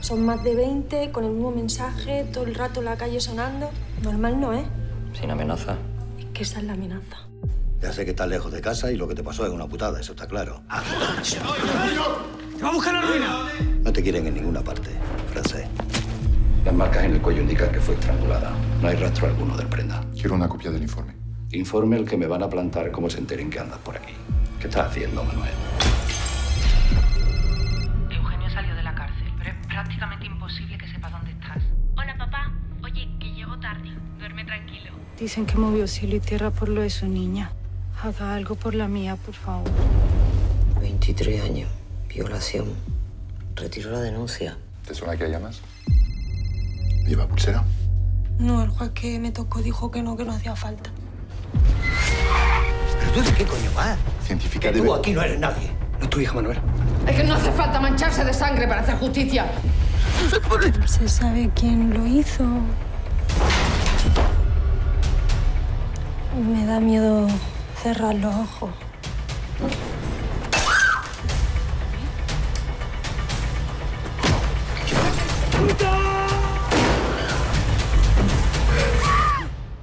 Son más de 20, con el mismo mensaje, todo el rato en la calle sonando. Normal no, ¿eh? Sin amenaza. Es que esa es la amenaza. Ya sé que estás lejos de casa y lo que te pasó es una putada, eso está claro. ¡Te va a buscar la ruina! No te quieren en ninguna parte, francés. Las marcas en el cuello indican que fue estrangulada. No hay rastro alguno del prenda. Quiero una copia del informe. Informe el que me van a plantar como se enteren que andas por aquí. ¿Qué estás haciendo, Manuel? Eugenio salió de la cárcel, pero es prácticamente imposible que sepa dónde estás. Hola, papá. Oye, que llego tarde. Duerme tranquilo. Dicen que movió cielo y tierra por lo de su niña. Haga algo por la mía, por favor. 23 años. Violación. Retiro la denuncia. ¿Te suena que haya más? ¿Lleva pulsera? No, el juez que me tocó dijo que no hacía falta. ¿Pero tú de qué coño vas? Científica Que debe... tú aquí no eres nadie. No es tu hija, Manuel. Es que no hace falta mancharse de sangre para hacer justicia. ¿Se sabe quién lo hizo? Me da miedo cerrar los ojos.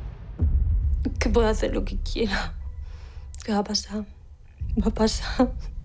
Que puedo hacer lo que quiera. ¿Qué va a pasar? Va a pasar.